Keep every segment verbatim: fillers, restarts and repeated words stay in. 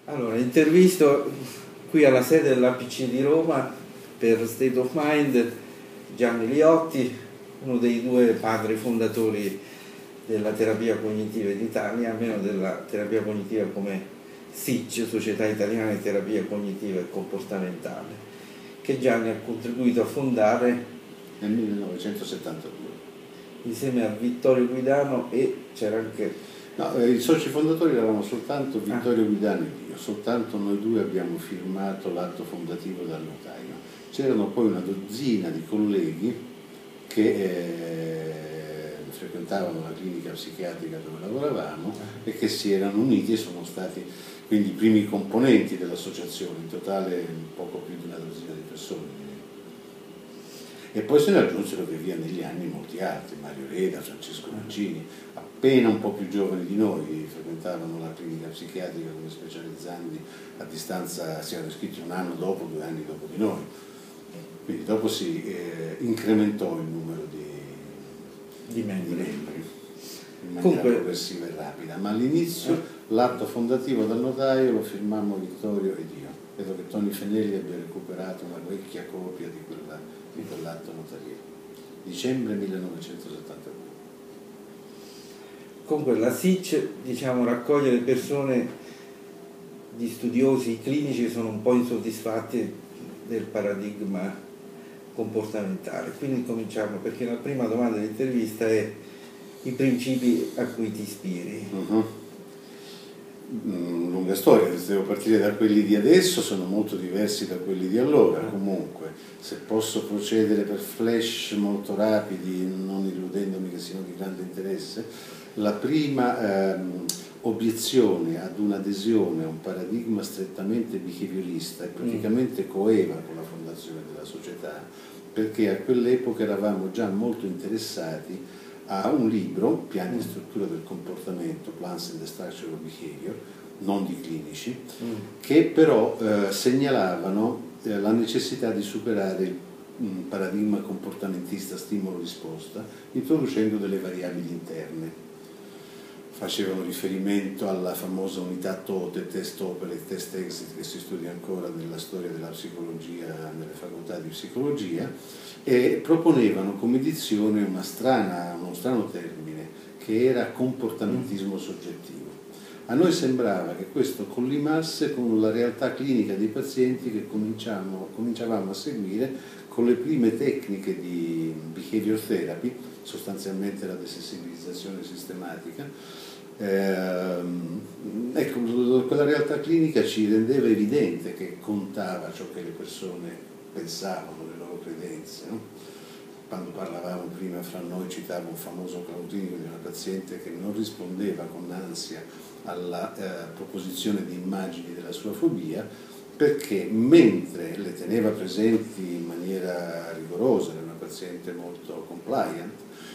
Allora, intervisto qui alla sede dell'A P C di Roma per State of Mind Gianni Liotti, uno dei due padri fondatori della terapia cognitiva in Italia, almeno della terapia cognitiva come S I C, Società Italiana di Terapia Cognitiva e Comportamentale, che Gianni ha contribuito a fondare nel millenovecentosettantadue insieme a Vittorio Guidano, e c'era anche... No, eh, i soci fondatori eravamo soltanto Vittorio ah. Guidano e io, soltanto noi due abbiamo firmato l'atto fondativo dal notaio. C'erano poi una dozzina di colleghi che eh, frequentavano la clinica psichiatrica dove lavoravamo ah. e che si erano uniti e sono stati quindi i primi componenti dell'associazione, in totale poco più di una dozzina di persone. E poi se ne aggiunsero via via negli anni molti altri, Mario Reda, Francesco Mancini, appena un po' più giovani di noi, frequentavano la clinica psichiatrica come specializzandi a distanza, si erano iscritti un anno dopo, due anni dopo di noi. Quindi dopo si eh, incrementò il numero di, di membri, di membri in maniera Comunque... progressiva e rapida, ma all'inizio l'atto fondativo dal notaio lo firmammo Vittorio ed io. Vedo che Toni Fenelli abbia recuperato una vecchia copia di quella di quell'atto notariale, dicembre millenovecentosettantadue. Comunque la S I C, diciamo, raccoglie le persone, gli studiosi clinici che sono un po' insoddisfatti del paradigma comportamentale. Quindi cominciamo, perché la prima domanda dell'intervista è i principi a cui ti ispiri. Uh-huh. Mm, lunga storia, se devo partire da quelli di adesso sono molto diversi da quelli di allora. Comunque, se posso procedere per flash molto rapidi, non illudendomi che siano di grande interesse, la prima ehm, obiezione ad un'adesione a un paradigma strettamente behaviorista e praticamente coeva con la fondazione della società, perché a quell'epoca eravamo già molto interessati a un libro, Piani e struttura del comportamento, Plans and the Structure of Behavior, non di clinici, mm. che però eh, segnalavano eh, la necessità di superare il mm, paradigma comportamentista stimolo-risposta, introducendo delle variabili interne. Facevano riferimento alla famosa unità TOTE, test opera e test exit, che si studia ancora nella storia della psicologia, nelle facoltà di psicologia, e proponevano come dizione una strana, uno strano termine, che era comportamentismo soggettivo. A noi sembrava che questo collimasse con la realtà clinica dei pazienti che cominciavamo a seguire con le prime tecniche di behavior therapy, sostanzialmente la desensibilizzazione sistematica. Eh, ecco, quella realtà clinica ci rendeva evidente che contava ciò che le persone pensavano, le loro credenze, no? Quando parlavamo prima fra noi citavo un famoso claudino di una paziente che non rispondeva con ansia alla eh, proposizione di immagini della sua fobia, perché mentre le teneva presenti in maniera rigorosa, era una paziente molto compliant,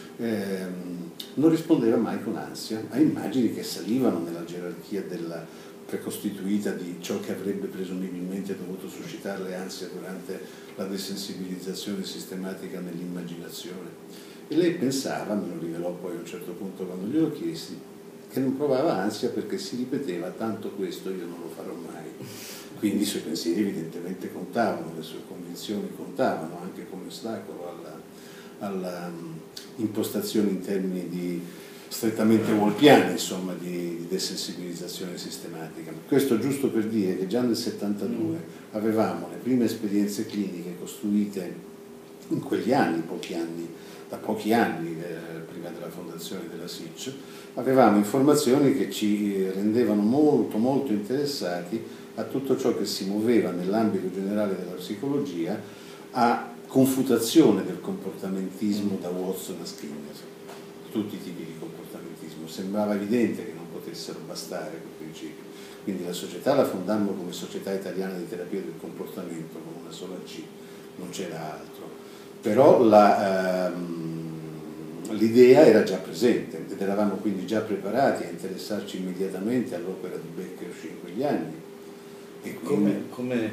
ehm, non rispondeva mai con ansia a immagini che salivano nella gerarchia della precostituita di ciò che avrebbe presumibilmente dovuto suscitarle ansia durante la desensibilizzazione sistematica nell'immaginazione. E lei pensava, me lo rivelò poi a un certo punto quando glielo chiesi, che non provava ansia perché si ripeteva: tanto questo io non lo farò mai. Quindi i suoi pensieri evidentemente contavano, le sue convinzioni contavano anche come ostacolo alla, alla um, impostazione in termini di strettamente wolpiane, insomma, di, di desensibilizzazione sistematica. Questo giusto per dire che già nel settantadue avevamo le prime esperienze cliniche costruite in quegli anni, pochi anni, da pochi anni eh, prima della fondazione della S I C, avevamo informazioni che ci rendevano molto molto interessati a tutto ciò che si muoveva nell'ambito generale della psicologia a confutazione del comportamentismo da Watson a Skinner, tutti i tipi di comportamentismo. Sembrava evidente che non potessero bastare quei principi. Quindi la società la fondammo come Società Italiana di Terapia del Comportamento, con una sola C, non c'era altro. Però la, ehm, l'idea era già presente ed eravamo quindi già preparati a interessarci immediatamente all'opera di Beck che uscì in quegli anni. E quindi... come, come,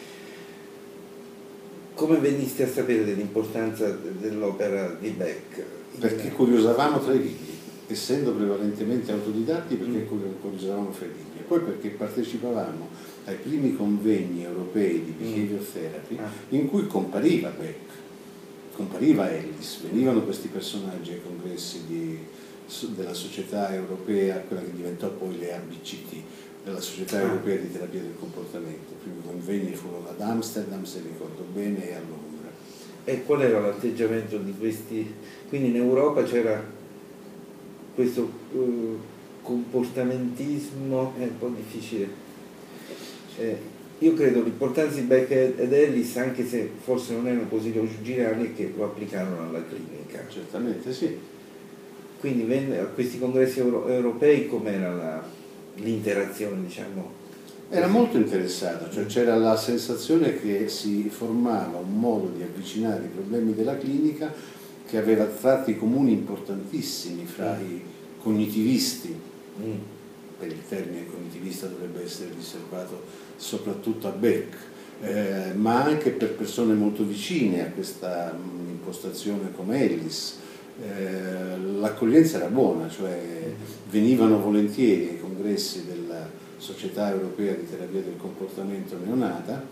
come veniste a sapere dell'importanza dell'opera di Beck? Perché curiosavamo tra i libri. essendo prevalentemente autodidatti perché Mm. consideravamo fra i libri, e poi perché partecipavamo ai primi convegni europei di behavior therapy Ah. in cui compariva Beck, compariva Ellis, venivano questi personaggi ai congressi di, della Società Europea, quella che diventò poi le A B C T, della Società Ah. Europea di Terapia del Comportamento. I primi convegni furono ad Amsterdam, se ricordo bene, e a Londra. E qual era l'atteggiamento di questi? Quindi in Europa c'era questo uh, comportamentismo, è un po' difficile. Eh, io credo l'importanza di Beck ed Ellis, anche se forse non erano così longimiranti, che lo applicarono alla clinica. Certamente sì. Quindi venne, a questi congressi euro, europei com'era la, l'interazione, diciamo? Era molto interessato, cioè c'era la sensazione che si formava un modo di avvicinare i problemi della clinica che aveva tratti comuni importantissimi fra i cognitivisti, Mm. per il termine cognitivista dovrebbe essere riservato soprattutto a Beck, eh, ma anche per persone molto vicine a questa mh, impostazione come Ellis. Eh, l'accoglienza era buona, cioè venivano volentieri ai congressi della Società Europea di Terapia del Comportamento neonata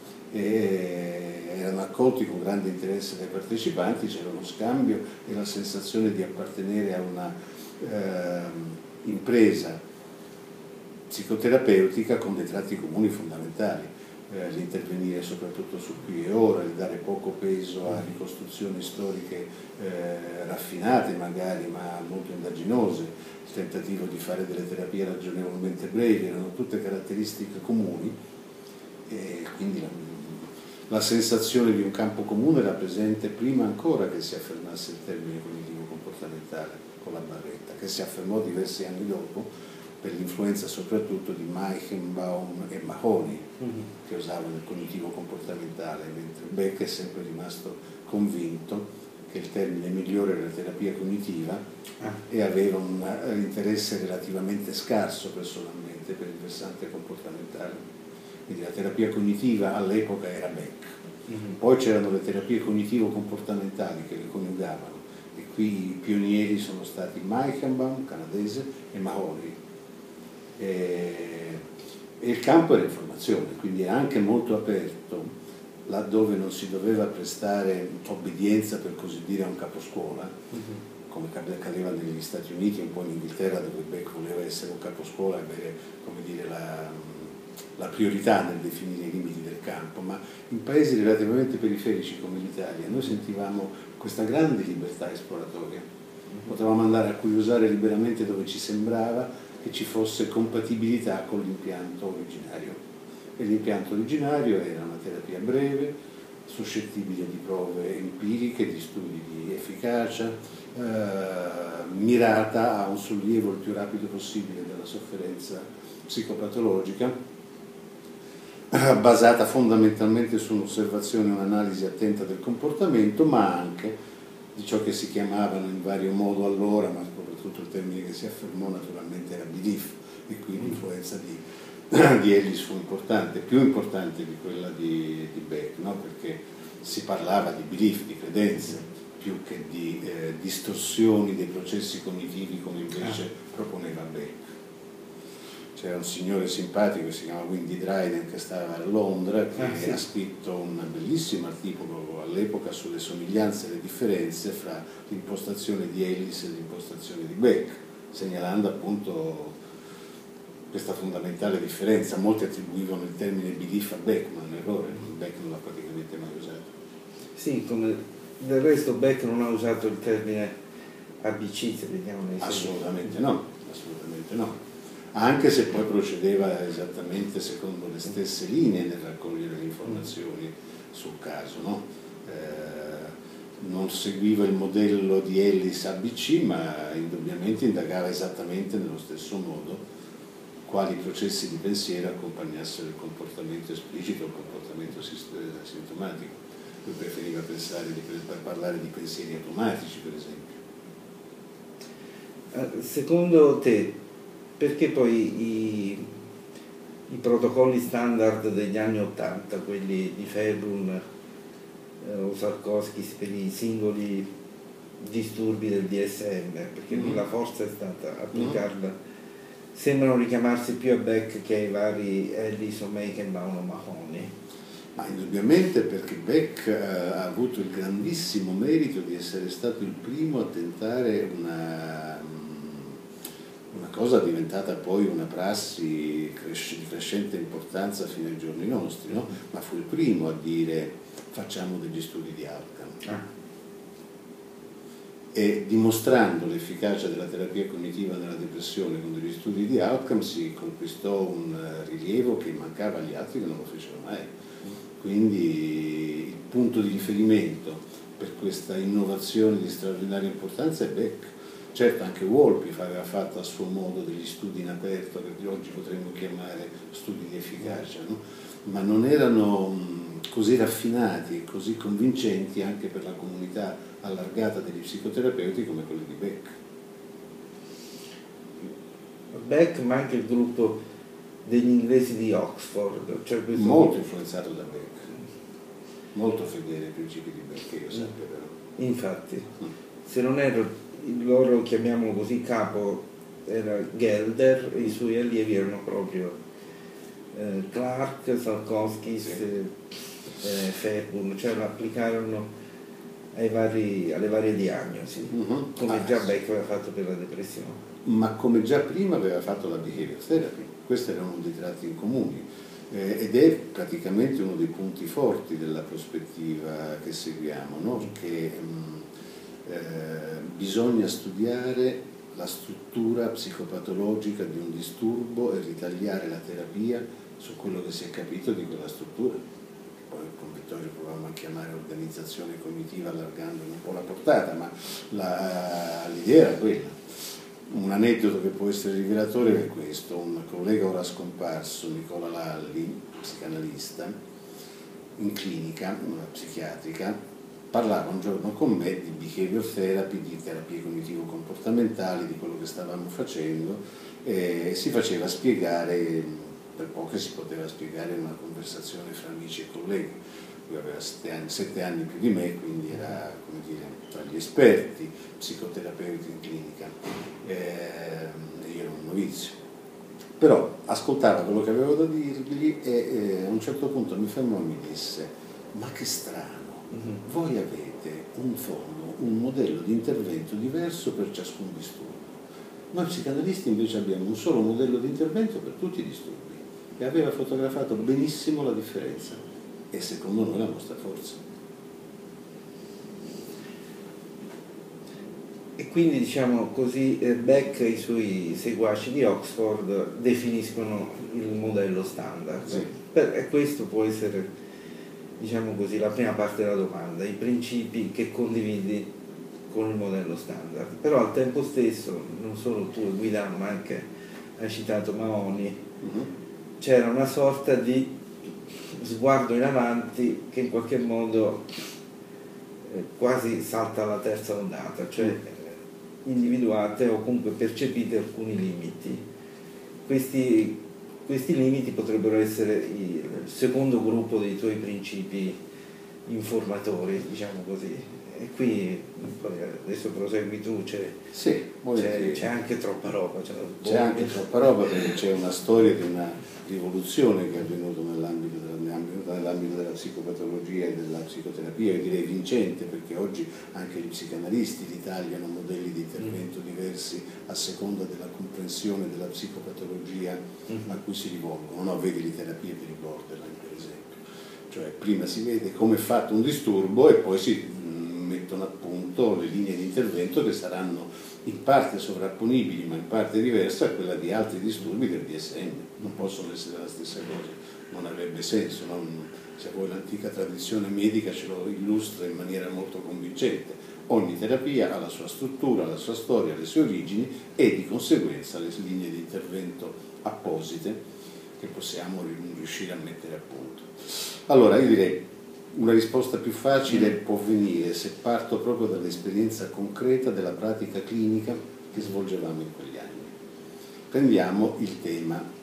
e erano accolti con grande interesse dai partecipanti, c'era uno scambio e la sensazione di appartenere a una eh, impresa psicoterapeutica con dei tratti comuni fondamentali, eh, l'intervenire soprattutto su qui e ora, di dare poco peso a ricostruzioni storiche eh, raffinate magari ma molto indaginose, il tentativo di fare delle terapie ragionevolmente brevi, erano tutte caratteristiche comuni e quindi la, la sensazione di un campo comune era presente prima ancora che si affermasse il termine cognitivo comportamentale con la Barretta, che si affermò diversi anni dopo per l'influenza soprattutto di Meichenbaum e Mahoney, mm-hmm. che usavano il cognitivo comportamentale, mentre Beck è sempre rimasto convinto che il termine migliore era la terapia cognitiva ah. e aveva un interesse relativamente scarso personalmente per il versante comportamentale. Quindi la terapia cognitiva all'epoca era Beck. Mm-hmm. Poi c'erano le terapie cognitivo-comportamentali che le coniugavano e qui i pionieri sono stati Meichenbaum, canadese, e Mahoney. E, e il campo era informazione, quindi era anche molto aperto laddove non si doveva prestare obbedienza per così dire a un caposcuola, mm-hmm. come accadeva negli Stati Uniti e un po' in Inghilterra dove Beck voleva essere un caposcuola e avere come dire, la, la priorità nel definire i limiti del campo, ma in paesi relativamente periferici come l'Italia noi sentivamo questa grande libertà esploratoria, mm-hmm. potevamo andare a curiosare liberamente dove ci sembrava che ci fosse compatibilità con l'impianto originario. E l'impianto originario era una terapia breve, suscettibile di prove empiriche, di studi di efficacia, eh, mirata a un sollievo il più rapido possibile della sofferenza psicopatologica, eh, basata fondamentalmente su un'osservazione e un'analisi attenta del comportamento, ma anche di ciò che si chiamavano in vario modo allora, ma soprattutto il termine che si affermò naturalmente era belief, e qui l'influenza di, di Ellis fu importante, più importante di quella di, di Beck, no? Perché si parlava di belief, di credenze, più che di eh, distorsioni dei processi cognitivi come invece proponeva Beck. C'era un signore simpatico che si chiama Windy Dryden che stava a Londra, che ah, sì. ha scritto un bellissimo articolo all'epoca sulle somiglianze e le differenze fra l'impostazione di Ellis e l'impostazione di Beck, segnalando appunto questa fondamentale differenza. Molti attribuivano il termine belief a Beck, ma è un errore, Beck non l'ha praticamente mai usato. Sì, come del resto Beck non ha usato il termine A B C, se vediamo nei Assolutamente no, assolutamente no. Anche se poi procedeva esattamente secondo le stesse linee nel raccogliere le informazioni sul caso, no? Eh, non seguiva il modello di Ellis A B C, ma indubbiamente indagava esattamente nello stesso modo quali processi di pensiero accompagnassero il comportamento esplicito o il comportamento sintomatico. Lui preferiva pensare di, per parlare di pensieri automatici, per esempio. Secondo te, perché poi i, i protocolli standard degli anni Ottanta, quelli di Febron, eh, Osarkovskis per i singoli disturbi del D S M, perché Mm. la forza è stata applicarla. Mm. Sembrano richiamarsi più a Beck che ai vari Ellison, Meichenbaum o Mahony. Ma indubbiamente, perché Beck eh, ha avuto il grandissimo merito di essere stato il primo a tentare una, una cosa diventata poi una prassi cres- di crescente importanza fino ai giorni nostri, no? Ma fu il primo a dire facciamo degli studi di outcome. Ah. E dimostrando l'efficacia della terapia cognitiva nella depressione con degli studi di outcome si conquistò un rilievo che mancava agli altri che non lo fecero mai. Quindi il punto di riferimento per questa innovazione di straordinaria importanza è Beck. Certo, anche Wolpe aveva fatto a suo modo degli studi in aperto, che oggi potremmo chiamare studi di efficacia, no? Ma non erano così raffinati e così convincenti anche per la comunità allargata degli psicoterapeuti come quelli di Beck. Beck, ma anche il gruppo degli inglesi di Oxford, cioè questo molto gruppo... influenzato da Beck, molto fedele ai principi di Beck, che io sappia però. Infatti, mm. se non erro, il loro, chiamiamolo così, capo era Gelder e i suoi allievi erano proprio eh, Clark, Salkowski, sì. eh, Fairburn, cioè lo applicarono ai vari, alle varie diagnosi, mm-hmm. come ah, già sì. Beck aveva fatto per la depressione. Ma come già prima aveva fatto la behavior therapy, questi erano uno dei tratti in comuni eh, ed è praticamente uno dei punti forti della prospettiva che seguiamo, no? Che mh, eh, bisogna studiare la struttura psicopatologica di un disturbo e ritagliare la terapia su quello che si è capito di quella struttura. Poi con Vittorio provavamo a chiamare organizzazione cognitiva allargandone un po' la portata, ma la, l'idea era quella. Un aneddoto che può essere rivelatore è questo: un collega ora scomparso, Nicola Lalli, psicanalista, in clinica, una psichiatrica, parlava un giorno con me di behavior therapy, di terapie cognitivo-comportamentali, di quello che stavamo facendo, e si faceva spiegare, per poco che si poteva spiegare in una conversazione fra amici e colleghi. Lui aveva sette anni, sette anni più di me, quindi era, come dire, tra gli esperti psicoterapeuti in clinica, eh, e io ero un novizio. Però ascoltava quello che avevo da dirgli e eh, a un certo punto mi fermò e mi disse: ma che strano, mm-hmm. voi avete un fondo, un modello di intervento diverso per ciascun disturbo. Noi psicanalisti invece abbiamo un solo modello di intervento per tutti i disturbi, e aveva fotografato benissimo la differenza. E secondo noi la nostra forza. E quindi, diciamo così, Beck e i suoi seguaci di Oxford definiscono il modello standard. Sì. E questo può essere, diciamo così, la prima parte della domanda, i principi che condividi con il modello standard. Però al tempo stesso, non solo tu e Guidano, ma anche hai citato Mahony, mm-hmm. c'era una sorta di sguardo in avanti che in qualche modo eh, quasi salta alla terza ondata, cioè eh, individuate o comunque percepite alcuni limiti. Questi, questi limiti potrebbero essere il secondo gruppo dei tuoi principi informatori, diciamo così. E qui adesso prosegui tu, c'è, sì, c'è, c'è anche troppa roba. C'è, c'è anche troppa roba perché c'è una storia di una rivoluzione che è avvenuta nell'ambito della, nell'ambito della psicopatologia e della psicoterapia, io direi vincente, perché oggi anche gli psicanalisti ritagliano modelli di intervento mm. diversi a seconda della comprensione della psicopatologia mm. a cui si rivolgono. No, vedi le terapie per i borderline, per esempio. Cioè prima si vede come è fatto un disturbo e poi si mettono a punto le linee di intervento che saranno in parte sovrapponibili ma in parte diverse a quella di altri disturbi del D S M. Non possono essere la stessa cosa, non avrebbe senso, no? Se voi l'antica tradizione medica ce lo illustra in maniera molto convincente. Ogni terapia ha la sua struttura, la sua storia, le sue origini e di conseguenza le linee di intervento apposite che possiamo riuscire a mettere a punto. Allora io direi una risposta più facile può venire se parto proprio dall'esperienza concreta della pratica clinica che svolgevamo in quegli anni. Prendiamo il tema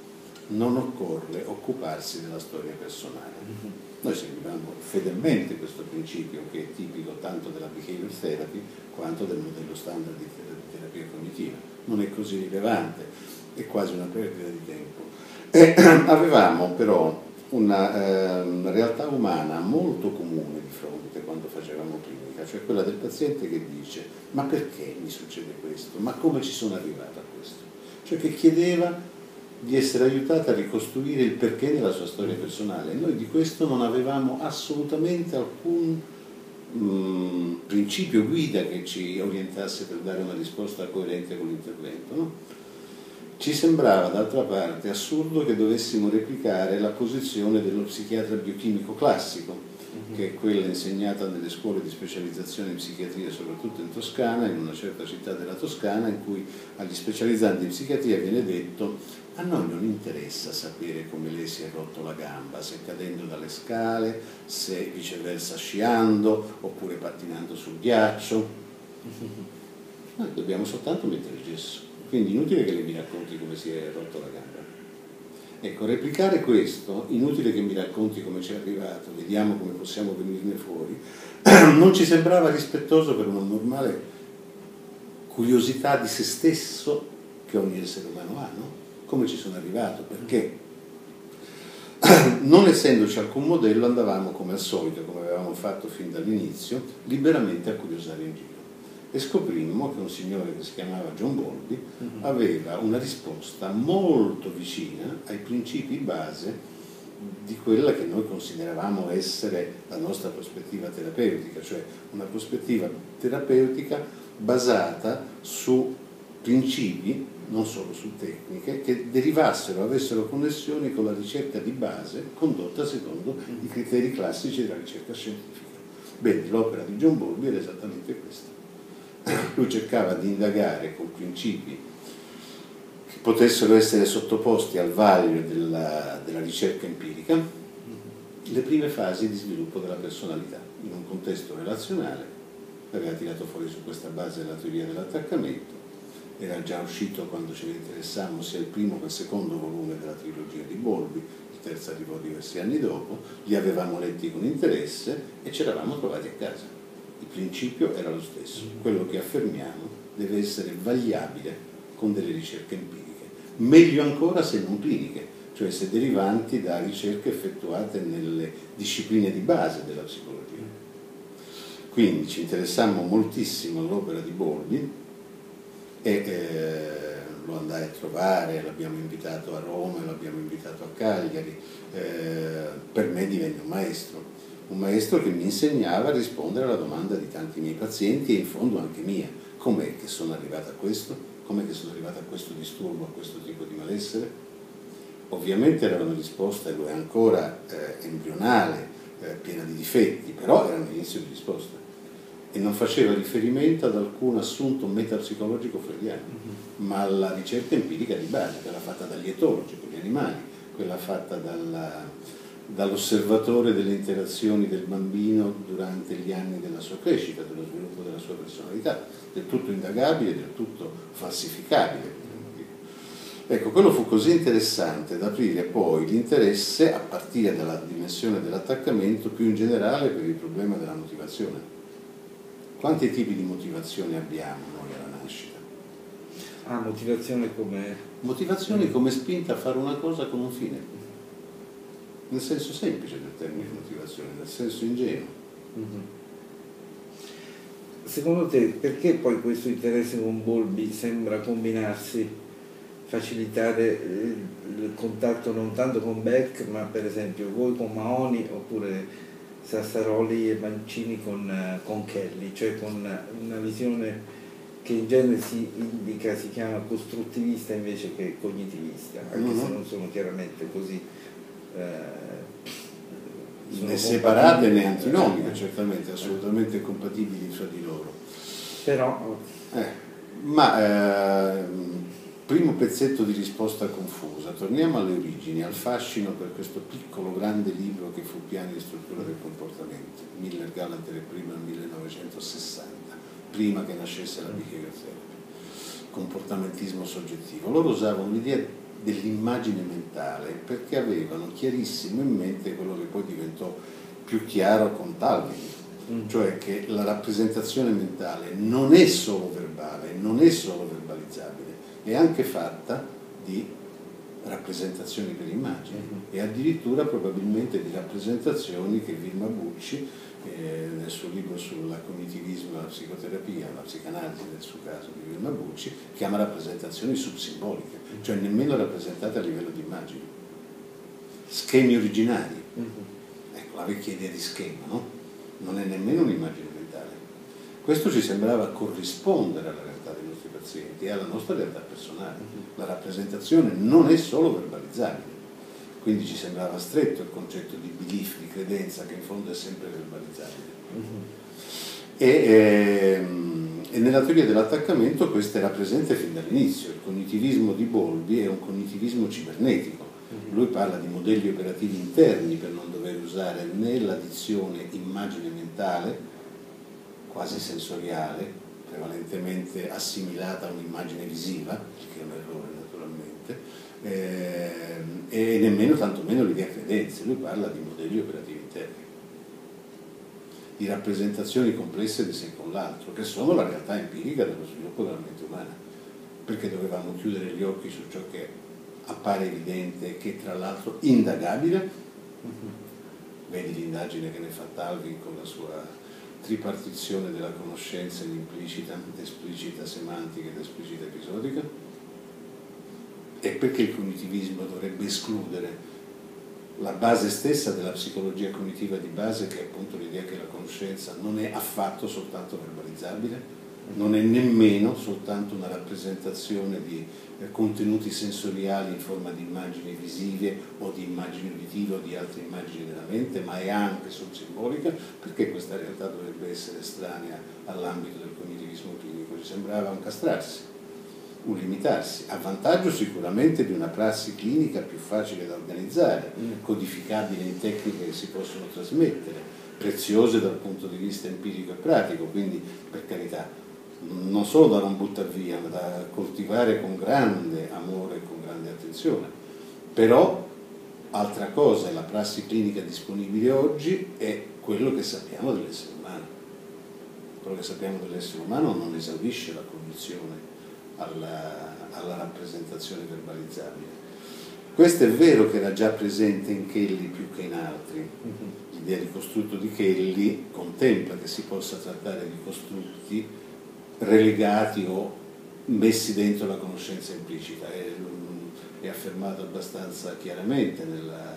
non occorre occuparsi della storia personale. Noi seguivamo fedelmente questo principio, che è tipico tanto della behavior therapy quanto del modello standard di terapia cognitiva. Non è così rilevante, è quasi una perdita di tempo. E avevamo però una, eh, una realtà umana molto comune di fronte quando facevamo clinica, cioè quella del paziente che dice: ma perché mi succede questo? Ma come ci sono arrivato a questo? Cioè che chiedeva di essere aiutata a ricostruire il perché della sua storia personale. Noi di questo non avevamo assolutamente alcun mh, principio guida che ci orientasse per dare una risposta coerente con l'intervento, no? Ci sembrava d'altra parte assurdo che dovessimo replicare la posizione dello psichiatra biochimico classico, uh-huh. che è quella insegnata nelle scuole di specializzazione in psichiatria, soprattutto in Toscana, in una certa città della Toscana, in cui agli specializzanti in psichiatria viene detto: a noi non interessa sapere come lei si è rotto la gamba, se cadendo dalle scale, se viceversa sciando, oppure pattinando sul ghiaccio. Noi dobbiamo soltanto mettere il gesso. Quindi inutile che lei mi racconti come si è rotto la gamba. Ecco, replicare questo, inutile che mi racconti come ci è arrivato, vediamo come possiamo venirne fuori, non ci sembrava rispettoso per una normale curiosità di se stesso che ogni essere umano ha, no? Come ci sono arrivato, perché non essendoci alcun modello andavamo come al solito, come avevamo fatto fin dall'inizio, liberamente a curiosare in giro. E scoprimmo che un signore che si chiamava John Bowlby uh-huh. aveva una risposta molto vicina ai principi base di quella che noi consideravamo essere la nostra prospettiva terapeutica, cioè una prospettiva terapeutica basata su principi, non solo su tecniche, che derivassero, avessero connessioni con la ricerca di base condotta secondo i criteri classici della ricerca scientifica. Bene, l'opera di John Bowlby era esattamente questa. Lui cercava di indagare con principi che potessero essere sottoposti al vaglio della, della ricerca empirica le prime fasi di sviluppo della personalità in un contesto relazionale. Aveva tirato fuori su questa base la teoria dell'attaccamento, era già uscito quando ce ne interessammo sia il primo che il secondo volume della trilogia di Bowlby, il terzo arrivò diversi anni dopo, li avevamo letti con interesse e ci eravamo trovati a casa. Il principio era lo stesso, quello che affermiamo deve essere vagliabile con delle ricerche empiriche, meglio ancora se non cliniche, cioè se derivanti da ricerche effettuate nelle discipline di base della psicologia. Quindi ci interessammo moltissimo all'opera di Bowlby e eh, lo andai a trovare, l'abbiamo invitato a Roma, l'abbiamo invitato a Cagliari, eh, per me divenne un maestro. Un maestro che mi insegnava a rispondere alla domanda di tanti miei pazienti e in fondo anche mia: com'è che sono arrivata a questo? Com'è che sono arrivata a questo disturbo, a questo tipo di malessere? Ovviamente era una risposta, e lo è ancora, eh, embrionale, eh, piena di difetti, però era un inizio di risposta e non faceva riferimento ad alcun assunto metapsicologico freudiano, mm-hmm. ma alla ricerca empirica di base, quella fatta dagli etologi, con gli animali, quella fatta dalla dall'osservatore delle interazioni del bambino durante gli anni della sua crescita, dello sviluppo della sua personalità, del tutto indagabile, del tutto falsificabile. Ecco, quello fu così interessante da aprire poi l'interesse, a partire dalla dimensione dell'attaccamento, più in generale per il problema della motivazione. Quanti tipi di motivazione abbiamo noi alla nascita? Ah, motivazione come... Motivazione come spinta a fare una cosa con un fine. Nel senso semplice del termine motivazione, nel senso ingenuo. Mm-hmm. Secondo te, perché poi questo interesse con Bowlby sembra combinarsi, facilitare il contatto non tanto con Beck, ma per esempio voi con Mahony, oppure Sassaroli e Mancini con, con Kelly, cioè con una visione che in genere si indica, si chiama costruttivista invece che cognitivista, anche mm-hmm. se non sono chiaramente così Eh, né separate né antinomiche, certamente, assolutamente compatibili fra di loro. Però eh, ma eh, primo pezzetto di risposta confusa, torniamo alle origini, al fascino per questo piccolo grande libro che fu Piani di struttura del comportamento. Miller Gallater è prima nel millenovecentosessanta, prima che nascesse la behavior therapy, comportamentismo soggettivo. Loro usavano l'idea dell'immagine mentale, perché avevano chiarissimo in mente quello che poi diventò più chiaro con Talvin, mm. cioè che la rappresentazione mentale non è solo verbale, non è solo verbalizzabile, è anche fatta di rappresentazioni per immagini mm-hmm. e addirittura probabilmente di rappresentazioni che Vilma Bucci eh, nel suo libro sulla cognitivismo e la psicoterapia, la psicanalisi nel suo caso di Vilma Bucci, chiama rappresentazioni subsimboliche, mm-hmm. cioè nemmeno rappresentate a livello di immagini, schemi originari. Mm-hmm. Ecco, la vecchia idea di schema, no? Non è nemmeno un'immagine mentale. Questo ci sembrava corrispondere alla realtà dei nostri pazienti e alla nostra realtà personale. Mm-hmm. La rappresentazione non è solo verbalizzabile, quindi ci sembrava stretto il concetto di belief, di credenza, che in fondo è sempre verbalizzabile. Mm-hmm. e, ehm, e nella teoria dell'attaccamento questo era presente fin dall'inizio. Il cognitivismo di Bowlby è un cognitivismo cibernetico. Mm-hmm. Lui parla di modelli operativi interni per non dover usare né la dizione immagine mentale, quasi sensoriale, prevalentemente assimilata a un'immagine visiva, che è un errore naturalmente, Eh, e nemmeno tantomeno l'idea credenze. Lui parla di modelli operativi interni, di rappresentazioni complesse di sé con l'altro, che sono la realtà empirica dello sviluppo della mente umana, perché dovevamo chiudere gli occhi su ciò che appare evidente e che tra l'altro indagabile. Mm-hmm. Vedi l'indagine che ne fa Talvin con la sua tripartizione della conoscenza in implicita, esplicita semantica ed esplicita episodica. E perché il cognitivismo dovrebbe escludere la base stessa della psicologia cognitiva di base, che è appunto l'idea che la conoscenza non è affatto soltanto verbalizzabile, non è nemmeno soltanto una rappresentazione di eh, contenuti sensoriali in forma di immagini visive o di immagini uditive o di altre immagini della mente, ma è anche subsimbolica, perché questa realtà dovrebbe essere estranea all'ambito del cognitivismo clinico. Ci sembrava un castrarsi, un limitarsi, a vantaggio sicuramente di una prassi clinica più facile da organizzare, codificabile in tecniche che si possono trasmettere, preziose dal punto di vista empirico e pratico, quindi per carità, non solo da non buttare via, ma da coltivare con grande amore e con grande attenzione. Però altra cosa è la prassi clinica disponibile oggi e quello che sappiamo dell'essere umano. Quello che sappiamo dell'essere umano non esaurisce la cognizione Alla, alla rappresentazione verbalizzabile. Questo è vero che era già presente in Kelly più che in altri. L'idea di costrutto di Kelly contempla che si possa trattare di costrutti relegati o messi dentro la conoscenza implicita, è, è affermato abbastanza chiaramente nella,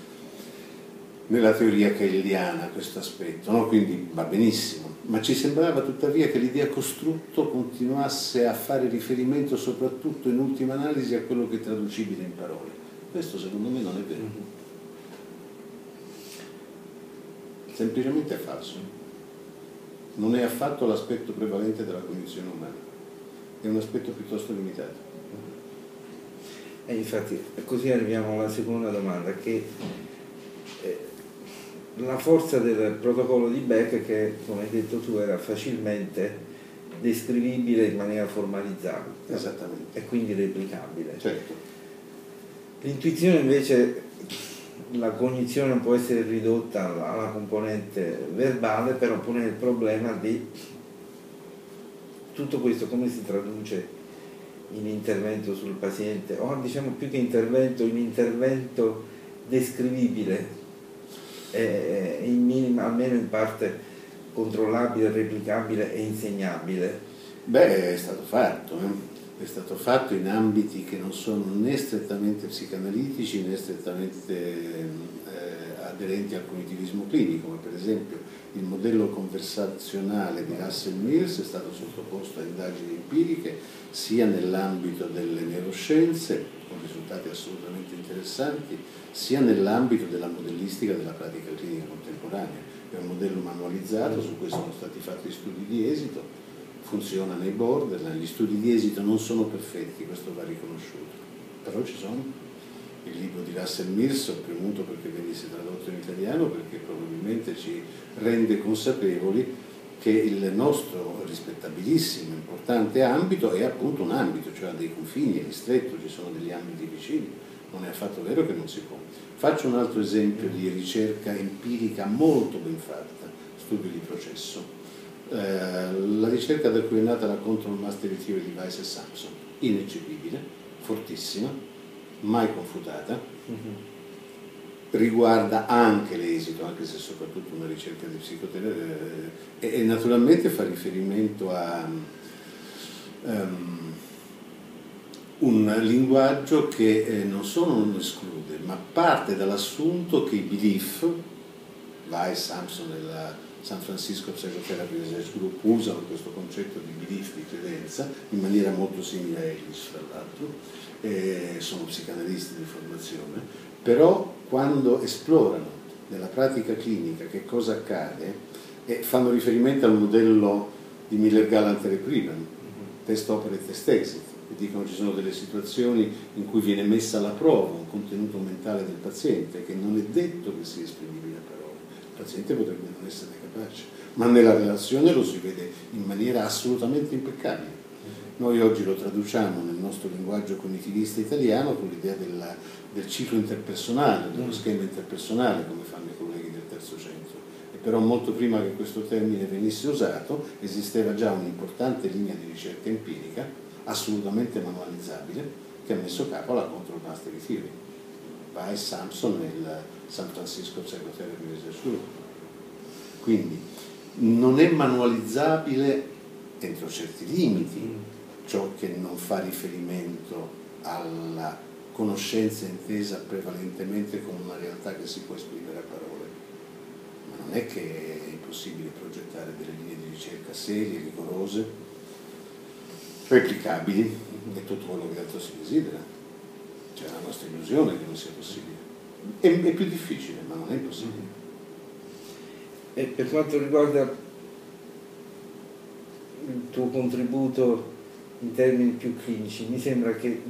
nella teoria kellyana questo aspetto, no? Quindi va benissimo. Ma ci sembrava tuttavia che l'idea costrutto continuasse a fare riferimento soprattutto in ultima analisi a quello che è traducibile in parole. Questo secondo me non è vero. Semplicemente è falso. Non è affatto l'aspetto prevalente della cognizione umana, è un aspetto piuttosto limitato. E infatti così arriviamo alla seconda domanda, che eh, la forza del protocollo di Beck, che come hai detto tu era facilmente descrivibile in maniera formalizzata. Esattamente. E quindi replicabile. Certo. L'intuizione invece, la cognizione può essere ridotta alla componente verbale, però pone il problema di tutto questo come si traduce in intervento sul paziente, o diciamo più che intervento, in intervento descrivibile, è in minima, almeno in parte controllabile, replicabile e insegnabile. Beh, è stato fatto, eh? È stato fatto in ambiti che non sono né strettamente psicanalitici né strettamente eh, aderenti al cognitivismo clinico, ma per esempio il modello conversazionale di Russell Mills è stato sottoposto a indagini empiriche sia nell'ambito delle neuroscienze, con risultati assolutamente interessanti, sia nell'ambito della modellistica della pratica clinica contemporanea. È un modello manualizzato su cui sono stati fatti studi di esito, funziona nei borderline, gli studi di esito non sono perfetti, questo va riconosciuto, però ci sono. Il libro di Russell Mills ho premuto perché venisse tradotto in italiano, perché probabilmente ci rende consapevoli che il nostro rispettabilissimo, importante importante ambito è appunto un ambito, cioè ha dei confini, è ristretto, ci sono degli ambiti vicini, non è affatto vero che non si può. Faccio un altro esempio di ricerca empirica molto ben fatta, studio di processo. Eh, la ricerca da cui è nata la Control Mastery Theory di Weiss e Sampson, ineccepibile, fortissima, mai confutata, mm-hmm. riguarda anche l'esito, anche se soprattutto una ricerca di psicoterapia, eh, e, e naturalmente fa riferimento a um, un linguaggio che eh, non solo non esclude, ma parte dall'assunto che i belief, Weiss, Sampson e la San Francisco Psychotherapy Research Group usano questo concetto di belief, di credenza, in maniera molto simile a Ellis, tra l'altro, eh, sono psicanalisti di formazione, però quando esplorano nella pratica clinica che cosa accade, e fanno riferimento al modello di Miller-Galanter e Privan, test opera e test exit, e dicono che ci sono delle situazioni in cui viene messa alla prova un contenuto mentale del paziente che non è detto che sia esprimibile a parole, il paziente potrebbe non esserne capace, ma nella relazione lo si vede in maniera assolutamente impeccabile. Noi oggi lo traduciamo nel nostro linguaggio cognitivista italiano con l'idea della, del ciclo interpersonale, dello schema interpersonale, come fanno i colleghi del terzo centro. E però molto prima che questo termine venisse usato esisteva già un'importante linea di ricerca empirica, assolutamente manualizzabile, che ha messo capo alla Control Mastery Theory. Weiss, Sampson e il San Francisco Psychotherapy Research Group. Quindi non è manualizzabile entro certi limiti ciò che non fa riferimento alla conoscenza intesa prevalentemente come una realtà che si può esprimere a parole, ma non è che è impossibile progettare delle linee di ricerca serie, rigorose, replicabili, e tutto quello che altro si desidera. C'è la nostra illusione che non sia possibile. È, è più difficile, ma non è impossibile. E per quanto riguarda il tuo contributo in termini più clinici, mi sembra che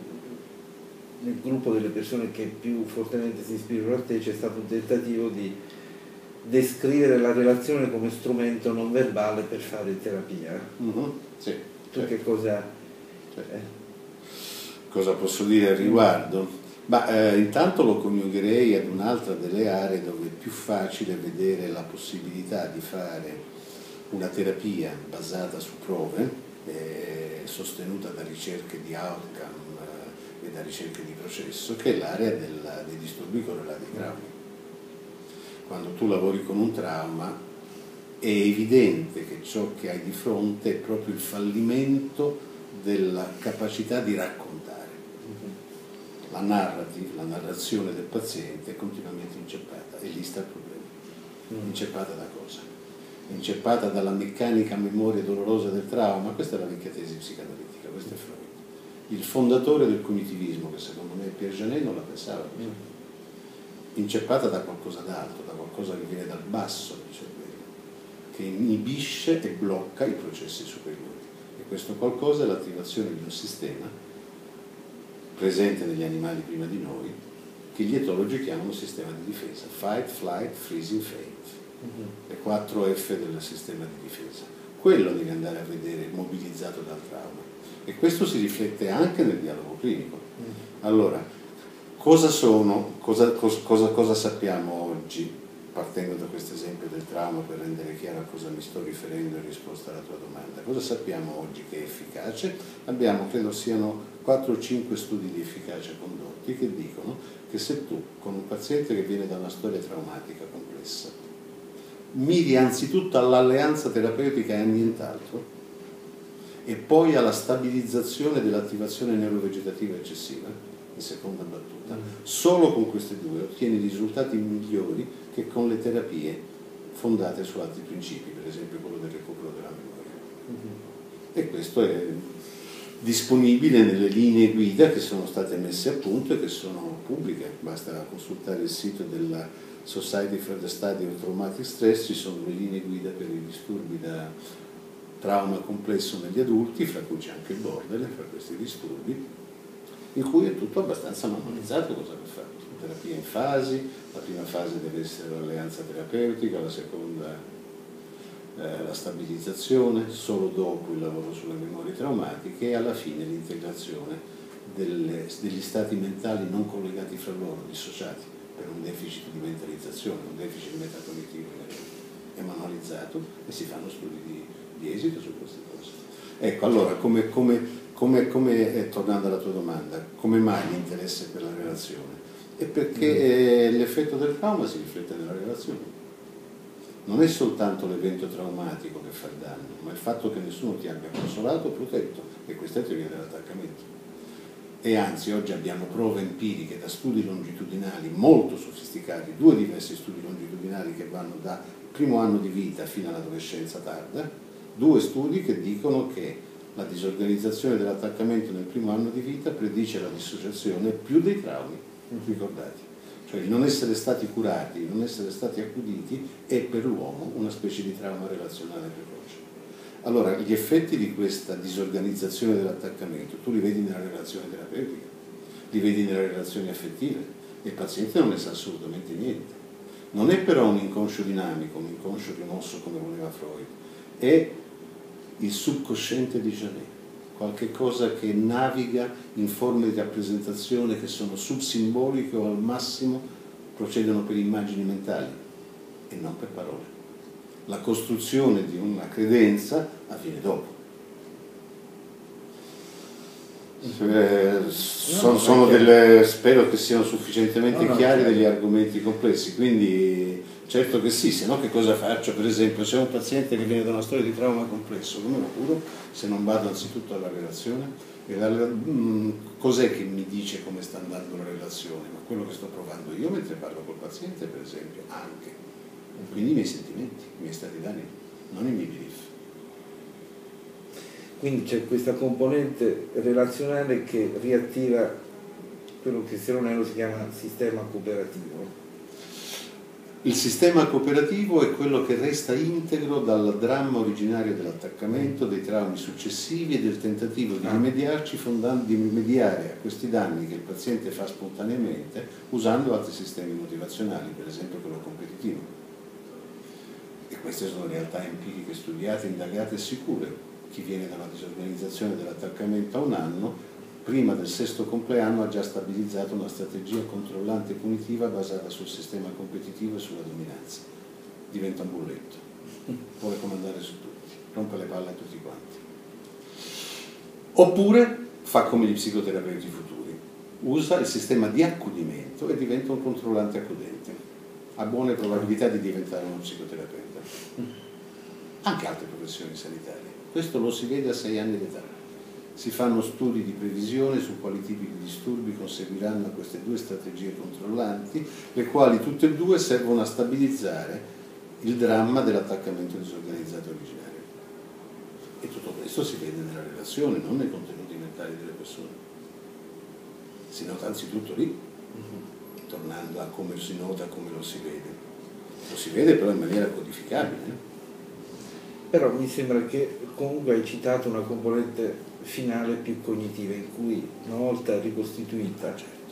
nel gruppo delle persone che più fortemente si ispirano a te c'è stato un tentativo di descrivere la relazione come strumento non verbale per fare terapia. Mm-hmm. Sì, tu certo. Che cosa... Certo. Eh. Cosa posso dire al riguardo? Ma eh, intanto lo coniugherei ad un'altra delle aree dove è più facile vedere la possibilità di fare una terapia basata su prove, eh, sostenuta da ricerche di outcome eh, e da ricerche di processo, che è l'area del, dei disturbi correlati ai traumi. Quando tu lavori con un trauma è evidente che ciò che hai di fronte è proprio il fallimento della capacità di raccontare. La narrative, la narrazione del paziente è continuamente inceppata, e lì sta il problema. Inceppata da cosa? Inceppata dalla meccanica memoria dolorosa del trauma. Questa è la vecchia tesi psicanalitica, questo è Freud. Il fondatore del cognitivismo, che secondo me è Pierre Janet, non la pensava così. Inceppata da qualcosa d'altro, da qualcosa che viene dal basso del cervello, che inibisce e blocca i processi superiori. E questo qualcosa è l'attivazione di un sistema presente negli animali prima di noi, che gli etologi chiamano sistema di difesa: fight, flight, freezing, faint. Uh-huh. Le quattro F del sistema di difesa. Quello devi andare a vedere mobilizzato dal trauma, e questo si riflette anche nel dialogo clinico. Uh-huh. Allora, cosa sono, cosa, cosa, cosa sappiamo oggi, partendo da questo esempio del trauma, per rendere chiaro a cosa mi sto riferendo in risposta alla tua domanda? Cosa sappiamo oggi che è efficace? Abbiamo, credo siano quattro o cinque studi di efficacia condotti che dicono che se tu, con un paziente che viene da una storia traumatica complessa, miri anzitutto all'alleanza terapeutica e a nient'altro, e poi alla stabilizzazione dell'attivazione neurovegetativa eccessiva, in seconda battuta, mm. solo con queste due ottieni risultati migliori che con le terapie fondate su altri principi, per esempio quello del recupero della memoria. Mm-hmm. E questo è disponibile nelle linee guida che sono state messe a punto e che sono pubbliche. Basta consultare il sito della Society for the Study of Traumatic Stress, ci sono le linee guida per i disturbi da trauma complesso negli adulti, fra cui c'è anche il borderline, fra questi disturbi, in cui è tutto abbastanza manualizzato cosa va fatto. Terapia in fasi, la prima fase deve essere l'alleanza terapeutica, la seconda eh, la stabilizzazione, solo dopo il lavoro sulle memorie traumatiche e alla fine l'integrazione delle, degli stati mentali non collegati fra loro, dissociati, per un deficit di mentalizzazione, un deficit metacognitivo e manualizzato, e si fanno studi di, di esito su queste cose. Ecco, allora, come, come, come, come eh, tornando alla tua domanda, come mai l'interesse per la relazione? È perché eh, l'effetto del trauma si riflette nella relazione. Non è soltanto l'evento traumatico che fa il danno, ma il fatto che nessuno ti abbia consolato o protetto, e questa è teoria dell'attaccamento. E anzi, oggi abbiamo prove empiriche da studi longitudinali molto sofisticati, due diversi studi longitudinali che vanno dal primo anno di vita fino all'adolescenza tarda, due studi che dicono che la disorganizzazione dell'attaccamento nel primo anno di vita predice la dissociazione più dei traumi ricordati. Cioè il non essere stati curati, il non essere stati accuditi è per l'uomo una specie di trauma relazionale precoce. Allora, gli effetti di questa disorganizzazione dell'attaccamento tu li vedi nella relazione terapeutica, li vedi nelle relazioni affettive, e il paziente non ne sa assolutamente niente. Non è però un inconscio dinamico, un inconscio rimosso come voleva Freud, è il subconsciente di Janet, qualche cosa che naviga in forme di rappresentazione che sono subsimboliche o al massimo procedono per immagini mentali e non per parole. La costruzione di una credenza avviene dopo. Eh, sono, sono delle, spero che siano sufficientemente no, no, chiari certo. degli argomenti complessi, quindi certo che sì, se no che cosa faccio? Per esempio, se ho un paziente che viene da una storia di trauma complesso, come lo curo? Se non vado anzitutto alla relazione, e la, mh, cos'è che mi dice come sta andando la relazione? Ma quello che sto provando io mentre parlo col paziente, per esempio, anche. Quindi i miei sentimenti, i miei stati d'animo, non i miei belief. Quindi c'è questa componente relazionale che riattiva quello che Seronello si chiama sistema cooperativo. Il sistema cooperativo è quello che resta integro dal dramma originario dell'attaccamento, dei traumi successivi e del tentativo di rimediarci, fondando, di rimediare a questi danni che il paziente fa spontaneamente usando altri sistemi motivazionali, per esempio quello competitivo. E queste sono realtà empiriche studiate, indagate e sicure. Chi viene da una disorganizzazione dell'attaccamento a un anno, prima del sesto compleanno ha già stabilizzato una strategia controllante e punitiva basata sul sistema competitivo e sulla dominanza. Diventa un bulletto, vuole comandare su tutti, rompe le palle a tutti quanti. Oppure fa come gli psicoterapeuti futuri, usa il sistema di accudimento e diventa un controllante accudente. Ha buone probabilità di diventare uno psicoterapeuta. Anche altre professioni sanitarie. Questo lo si vede a sei anni d'età. Si fanno studi di previsione su quali tipi di disturbi conseguiranno a queste due strategie controllanti, le quali tutte e due servono a stabilizzare il dramma dell'attaccamento disorganizzato originario. E tutto questo si vede nella relazione, non nei contenuti mentali delle persone. Si nota anzitutto lì, tornando a come si nota, come lo si vede. Lo si vede però in maniera codificabile. Però mi sembra che comunque hai citato una componente finale più cognitiva, in cui una volta ricostituita, certo,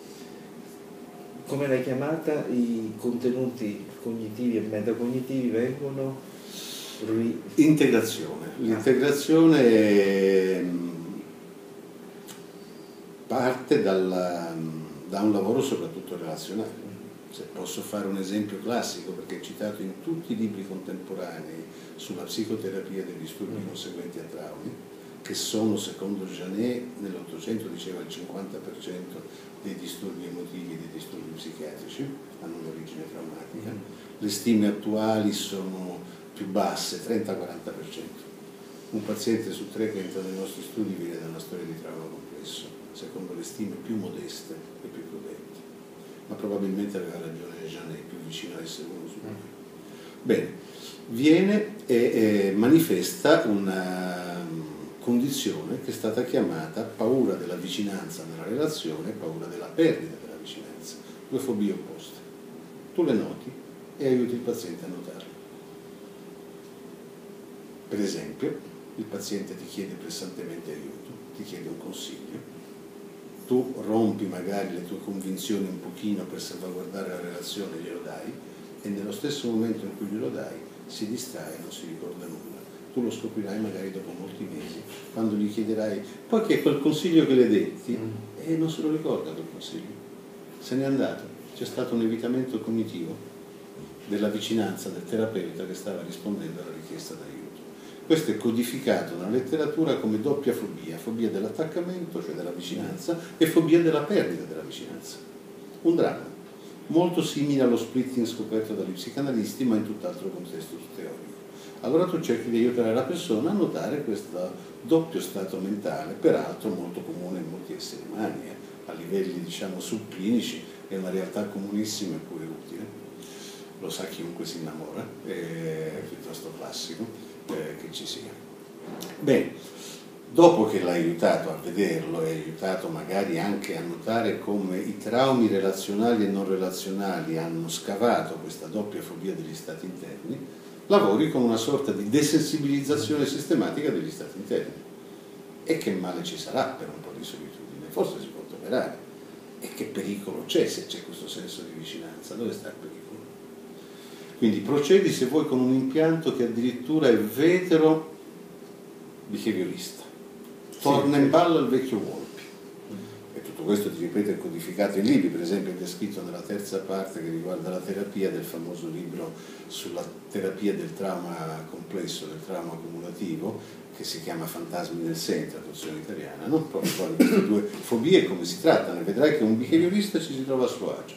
come l'hai chiamata, i contenuti cognitivi e metacognitivi vengono ri... integrazione. L'integrazione è... parte dalla, da un lavoro soprattutto relazionale. Se posso fare un esempio classico, perché è citato in tutti i libri contemporanei sulla psicoterapia dei disturbi conseguenti a traumi, che sono, secondo Janet, nell'Ottocento diceva il cinquanta per cento dei disturbi emotivi e dei disturbi psichiatrici hanno un'origine traumatica. Le stime attuali sono più basse, trenta quaranta per cento. Un paziente su tre che entra nei nostri studi viene da una storia di trauma complesso, secondo le stime più modeste e più prudenti. Ma probabilmente aveva ragione Janet, più vicino a essere uno su due. Bene, viene e, e manifesta una condizione che è stata chiamata paura della vicinanza nella relazione e paura della perdita della vicinanza, due fobie opposte. Tu le noti e aiuti il paziente a notarle. Per esempio, il paziente ti chiede pressantemente aiuto, ti chiede un consiglio, tu rompi magari le tue convinzioni un pochino per salvaguardare la relazione, glielo dai, e nello stesso momento in cui glielo dai si distrae e non si ricorda nulla. Tu lo scoprirai magari dopo molti mesi, quando gli chiederai, poi che quel consiglio che le detti, e non se lo ricorda quel consiglio, se n'è andato, c'è stato un evitamento cognitivo della vicinanza del terapeuta che stava rispondendo alla richiesta d'aiuto. Questo è codificato nella letteratura come doppia fobia, fobia dell'attaccamento, cioè della vicinanza, e fobia della perdita della vicinanza. Un dramma, molto simile allo splitting scoperto dagli psicanalisti, ma in tutt'altro contesto teorico. Allora tu cerchi di aiutare la persona a notare questo doppio stato mentale, peraltro molto comune in molti esseri umani, eh. A livelli diciamo subclinici è una realtà comunissima e pure utile, lo sa chiunque si innamora, è piuttosto classico eh, che ci sia. Bene, dopo che l'hai aiutato a vederlo e aiutato magari anche a notare come i traumi relazionali e non relazionali hanno scavato questa doppia fobia degli stati interni, lavori con una sorta di desensibilizzazione sistematica degli stati interni. E che male ci sarà per un po' di solitudine? Forse si può tollerare. E che pericolo c'è se c'è questo senso di vicinanza? Dove sta il pericolo? Quindi procedi, se vuoi, con un impianto che addirittura è vetero behaviorista. Torna in ballo il vecchio Volpi. E tutto questo, ti ripeto, è codificato in libri, per esempio è descritto nella terza parte che riguarda la terapia del famoso libro sulla terapia del trauma complesso, del trauma accumulativo, che si chiama Fantasmi nel sé, in traduzione italiana, no? Proprio poi queste due fobie come si trattano, e vedrai che un behaviorista ci si trova a suo agio.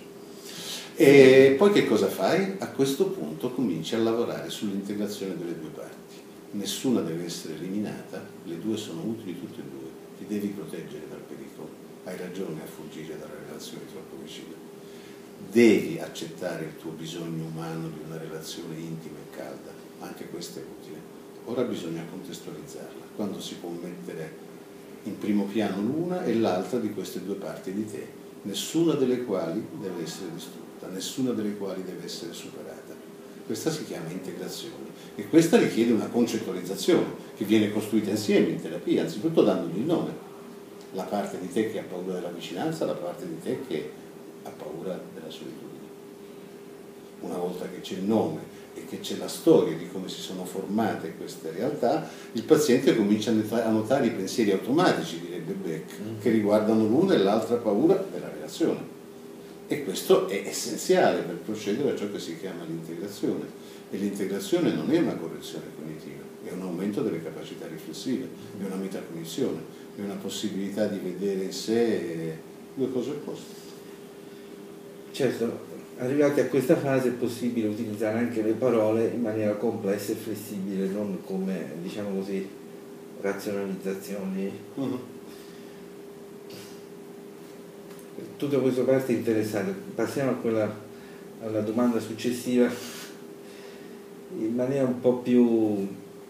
E poi che cosa fai? A questo punto cominci a lavorare sull'integrazione delle due parti. Nessuna deve essere eliminata, le due sono utili tutte e due, ti devi proteggere dal pericolo, hai ragione a fuggire dalle relazioni troppo vicine, devi accettare il tuo bisogno umano di una relazione intima e calda, anche questo è utile. Ora bisogna contestualizzarla, quando si può mettere in primo piano l'una e l'altra di queste due parti di te, nessuna delle quali deve essere distrutta, nessuna delle quali deve essere superata. Questa si chiama integrazione e questa richiede una concettualizzazione che viene costruita insieme in terapia, anzitutto dandogli il nome. La parte di te che ha paura della vicinanza, la parte di te che ha paura della solitudine. Una volta che c'è il nome e che c'è la storia di come si sono formate queste realtà, il paziente comincia a notare i pensieri automatici, direbbe Beck, che riguardano l'una e l'altra paura della relazione. E questo è essenziale per procedere a ciò che si chiama l'integrazione. E l'integrazione non è una correzione cognitiva, è un aumento delle capacità riflessive, è una metacognizione, è una possibilità di vedere in sé due cose opposte. Certo, arrivati a questa fase è possibile utilizzare anche le parole in maniera complessa e flessibile, non come, diciamo così, razionalizzazioni. Uh-huh. Tutto questo parte è interessante. Passiamo a quella, alla domanda successiva in maniera un po' più,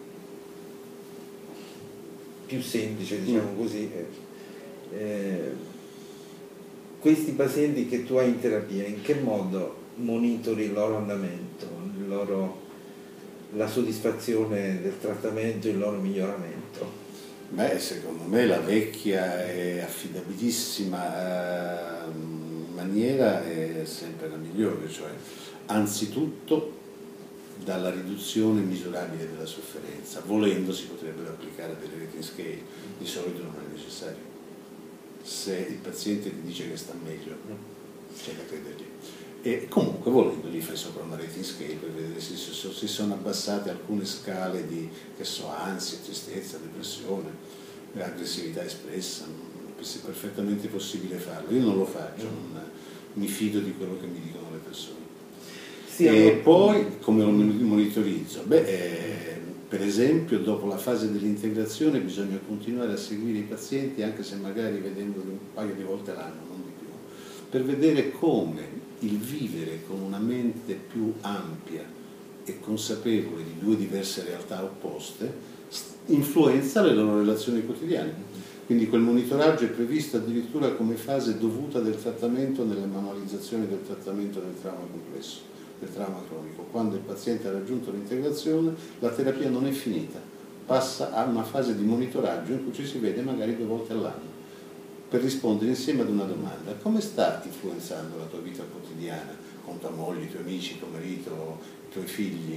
più semplice, diciamo mm. così. Eh, questi pazienti che tu hai in terapia, in che modo monitori il loro andamento, il loro, la soddisfazione del trattamento, il loro miglioramento? Beh, secondo me la vecchia e affidabilissima eh, maniera è sempre la migliore, cioè anzitutto dalla riduzione misurabile della sofferenza. Volendo si potrebbero applicare delle rating scale, di solito non è necessario. Se il paziente ti dice che sta meglio, c'è da credergli. E comunque volendo gli fai sopra una rating scale per vedere se si sono abbassate alcune scale di, che so, ansia, tristezza, depressione, aggressività espressa. Se è perfettamente possibile farlo. Io non lo faccio, non mi fido di quello che mi dicono le persone. Sì, e allora, poi come lo monitorizzo? Beh, eh, per esempio dopo la fase dell'integrazione bisogna continuare a seguire i pazienti anche se magari vedendoli un paio di volte l'anno, non di più, per vedere come il vivere con una mente più ampia e consapevole di due diverse realtà opposte influenza le loro relazioni quotidiane. Quindi quel monitoraggio è previsto addirittura come fase dovuta del trattamento nella manualizzazione del trattamento del trauma complesso, del trauma cronico. Quando il paziente ha raggiunto l'integrazione, la terapia non è finita, passa a una fase di monitoraggio in cui ci si vede magari due volte all'anno per rispondere insieme ad una domanda: come sta influenzando la tua vita quotidiana con tua moglie, i tuoi amici, tuo marito, i tuoi figli,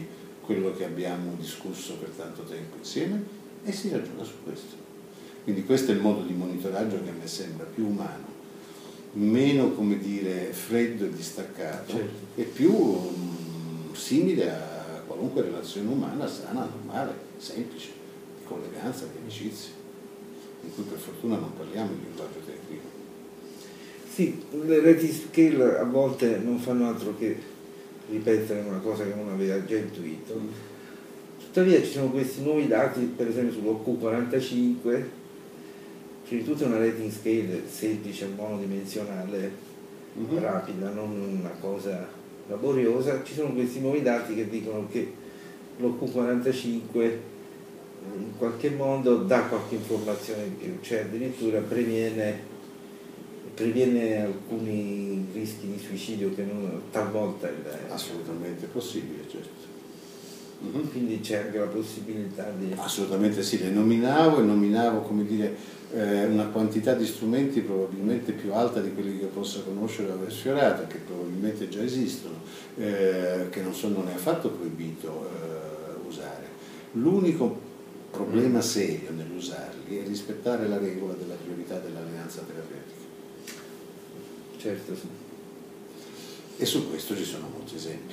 quello che abbiamo discusso per tanto tempo insieme e si ragiona su questo. Quindi questo è il modo di monitoraggio che a me sembra più umano, meno, come dire, freddo e distaccato, certo, e più um, simile a qualunque relazione umana sana, normale, semplice, di colleganza, di amicizia, in cui per fortuna non parliamo il linguaggio tecnico. Sì, le rating scale a volte non fanno altro che ripetere una cosa che uno aveva già intuito. Tuttavia ci sono questi nuovi dati, per esempio sull'O Q quarantacinque, prima di tutto è una rating scale semplice, monodimensionale, mm-hmm. rapida, non una cosa laboriosa. Ci sono questi nuovi dati che dicono che l'O Q quarantacinque in qualche modo dà qualche informazione in più, cioè addirittura previene previene alcuni rischi di suicidio che non, talvolta è assolutamente possibile, certo. Mm-hmm. Quindi c'è anche la possibilità di... Assolutamente sì, le nominavo e nominavo, come dire, eh, una quantità di strumenti probabilmente più alta di quelli che io possa conoscere o aver sfiorato, che probabilmente già esistono, eh, che non sono ne affatto proibito eh, usare. L'unico problema serio nell'usarli è rispettare la regola della priorità dell'alleanza terapeutica. Certo, sì. E su questo ci sono molti esempi.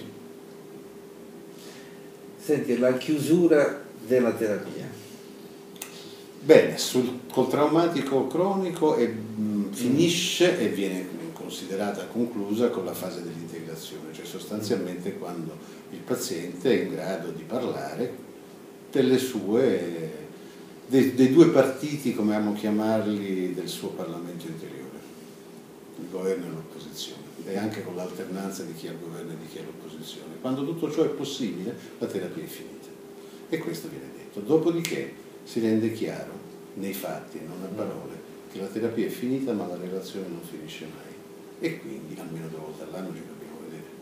Senti, la chiusura della terapia. Bene, sul, col traumatico cronico è, mh, finisce e viene considerata conclusa con la fase dell'integrazione, cioè sostanzialmente quando il paziente è in grado di parlare delle sue, dei, dei due partiti, come amo chiamarli, del suo Parlamento interiore, il governo e l'opposizione, e anche con l'alternanza di chi è al governo e di chi è all'opposizione. Quando tutto ciò è possibile, la terapia è finita. E questo viene detto. Dopodiché si rende chiaro, nei fatti e non a parole, che la terapia è finita ma la relazione non finisce mai. E quindi, almeno due volte all'anno, ci dobbiamo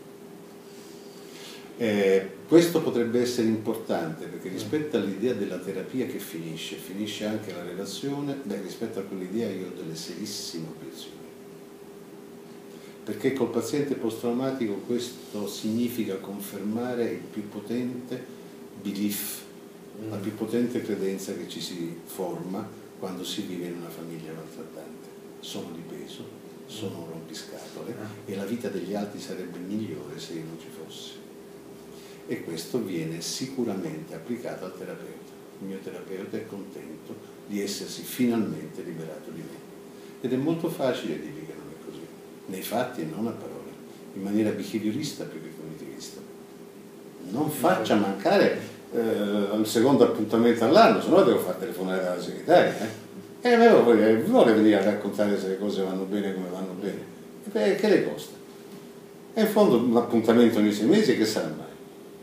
vedere. Eh, questo potrebbe essere importante, perché rispetto all'idea della terapia che finisce, finisce anche la relazione, beh, rispetto a quell'idea io ho delle serissime obiezioni. Perché col paziente post-traumatico questo significa confermare il più potente belief, la più potente credenza che ci si forma quando si vive in una famiglia maltrattante. Sono di peso, sono un rompiscatole e la vita degli altri sarebbe migliore se io non ci fossi. E questo viene sicuramente applicato al terapeuta. Il mio terapeuta è contento di essersi finalmente liberato di me. Ed è molto facile dirgli che non è così, nei fatti e non a parole, in maniera behaviorista più che cognitivista. Non faccia mancare eh, il secondo appuntamento all'anno, se no devo far telefonare alla segretaria. Eh? E a me vuole, vuole venire a raccontare se le cose vanno bene come vanno bene. E beh, che le costa? E in fondo un appuntamento ogni sei mesi che sarà mai?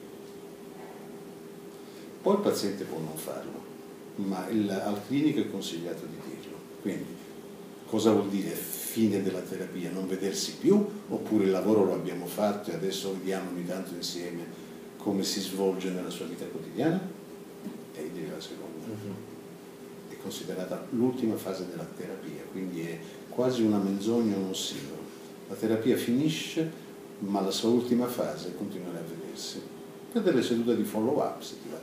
Poi il paziente può non farlo, ma il, al clinico è consigliato di dirlo. Quindi, cosa vuol dire fine della terapia? Non vedersi più? Oppure il lavoro lo abbiamo fatto e adesso vediamo ogni tanto insieme come si svolge nella sua vita quotidiana? E io direi la seconda. Uh-huh. È considerata l'ultima fase della terapia, quindi è quasi una menzogna, un ossimoro. La terapia finisce, ma la sua ultima fase continuerà a vedersi. Per delle sedute di follow-up, se ti va.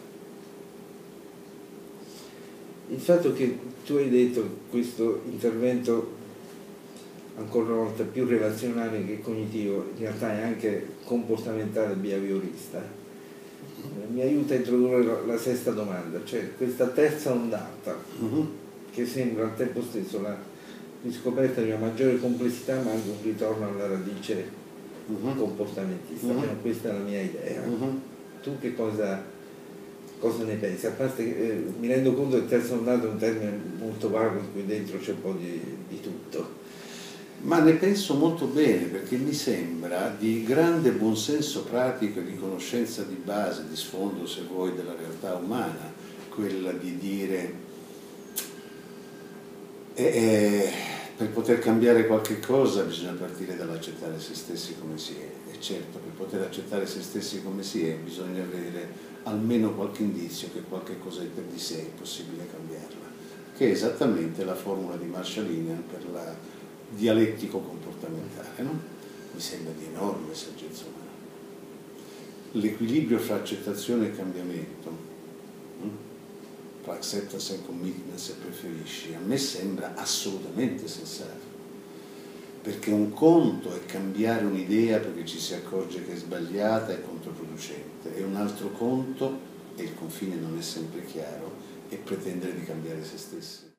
Il fatto che tu hai detto questo intervento ancora una volta più relazionale che cognitivo, in realtà è anche comportamentale e behaviorista, mi aiuta a introdurre la, la sesta domanda, cioè questa terza ondata, uh-huh. che sembra al tempo stesso la riscoperta di una maggiore complessità ma anche un ritorno alla radice uh-huh. comportamentista, uh-huh. questa è la mia idea. Uh-huh. Tu che cosa... Cosa ne pensi? A parte che eh, mi rendo conto che terza ondata è un termine molto vago in cui dentro c'è un po' di, di tutto. Ma ne penso molto bene, perché mi sembra di grande buonsenso pratico e di conoscenza di base, di sfondo se vuoi, della realtà umana, quella di dire eh, eh, per poter cambiare qualche cosa bisogna partire dall'accettare se stessi come si è. E certo, per poter accettare se stessi come si è bisogna avere almeno qualche indizio che qualche cosetta di sé è possibile cambiarla, che è esattamente la formula di Marshall-Linehan per la dialettico comportamentale, no? Mi sembra di enorme saggezza umana. l'equilibrio fra accettazione e cambiamento, tra acceptance and commitment se preferisci, a me sembra assolutamente sensato, perché un conto è cambiare un'idea perché ci si accorge che è sbagliata e controproducente, e un altro conto, e il confine non è sempre chiaro, è pretendere di cambiare se stessi.